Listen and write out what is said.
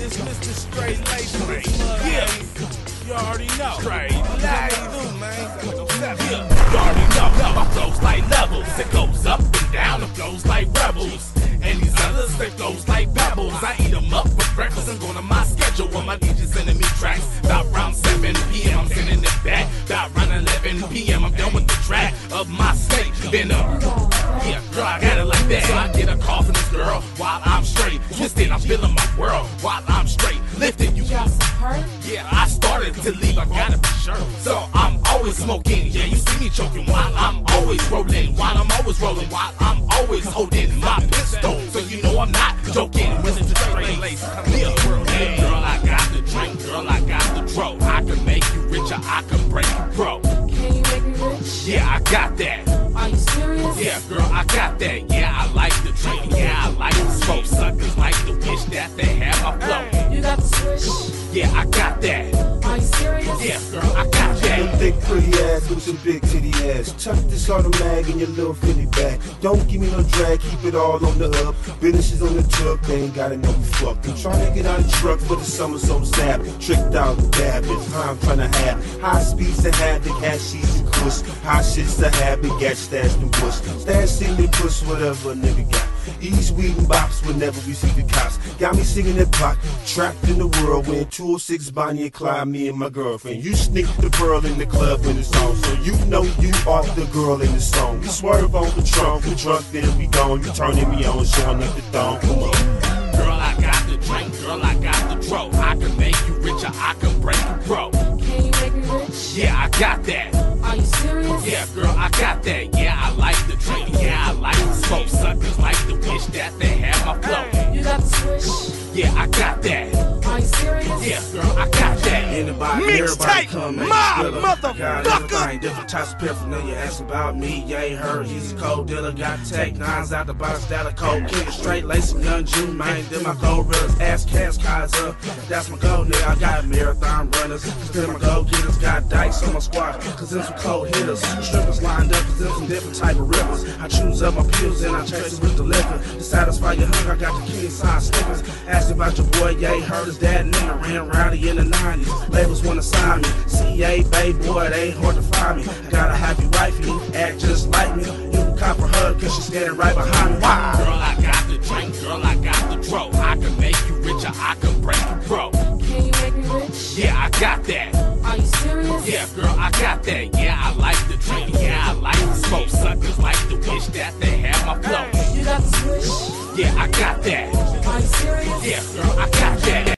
It's Mr. Straight Lace. Yeah, you already know. Straight Lace, man. Yeah, you already know. My flow's like levels. It goes up and down. It flows like rebels. And these others, they flows like pebbles. I eat them up for breakfast and go to my schedule. When my DJ's sending me tracks. About around 7 p.m. I'm sending it back. About around 11 p.m. I'm done with the track of my state. Then yeah, girl, I got it like that. So I get a call from this girl while I'm straight. Twisted, I'm feeling my world while I'm straight. Lifted, you got some hurt? Yeah, I started to leave, I gotta be sure. So I'm always smoking, yeah, you see me choking while I'm always rolling. While I'm always rolling, while I'm always holding my pistol. So you know I'm not joking. Mr. Straight Lace, yeah. Hey, girl, I got the drink, girl, I got the dro. I can make you richer, I can break you broke. Can you make me rich? Yeah, I got that. Are you serious? Yeah, girl, I got that. Yeah, I like the drink. Yeah, I like the smoke. Suckers like to wish that they had my flow. You got the swish? Yeah, I got that. Are you serious? Yeah, girl, I got that. Thick, pretty ass with some big titty ass. Chuck this on the mag in your little Philly bag. Don't give me no drag, keep it all on the up. Business is on the truck, they ain't gotta know we fucked. I'm trying to get out of the truck for the summer, so sad. Tricked out the habit, I'm trying to have high speeds to havoc, hashies and kush. High shit's the habit, got stashed in bush. Stash in the push, whatever a nigga got. Ease, weed, and bops whenever we see the cops. Got me singing that block, trapped in the whirlwind. 206 Bonnie and Clyde, me and my girlfriend. You sneak the pearl in the club when it's on, so you know you are the girl in the song. We swerve on the trunk, we drunk, then we gone. You turning me on, showing up the thong. Come on. Girl, I got the drink, girl, I got the dro. I can make you richer, I can break you broke. Can you make me rich? Yeah, I got that. Are you serious? Yeah, girl, I got that. Yeah, I like the drink. Yeah, I like the smoke. Suckers like to wish that they had my flow. You got the swish? Yeah, I got that. Are you serious? Yeah, girl, I got that. Mixtape, my motherfucker. Different types of paraphernalia. Ask about me, you ain't heard. He's a cold dealer. Got take nines out the box, that a cold killer. Straight lace and young Jew, man. Then my gold runners, ass cash cars up. That's my goal, nigga. I got marathon runners. Cause then my gold getters got dice on my squad. Cause them some cold hitters. Strippers lined up, cause them some different type of rivers. I choose up my pills and I chase it with the liquor. To satisfy your hunger, I got the king size stickers. Ask about your boy, yeah, he heard his dad nigga. Ran rowdy in the 90s. Labels wanna sign me. CA, babe, boy, they ain't hard to find me. I got a happy wifey, act just like me. You can cop a hug, cause she's standing right behind me. Wow. Girl, I got the drink, girl, I got the dro. I can make you richer, I can break you broke. Can you make me rich? Yeah, I got that. Are you serious? Yeah, girl, I got that. Yeah, I like the drink. Yeah, I like the smoke. Suckers like to wish that they had my flow. You got the swish? Yeah, I got that. Are you serious? Yeah, girl, I got that.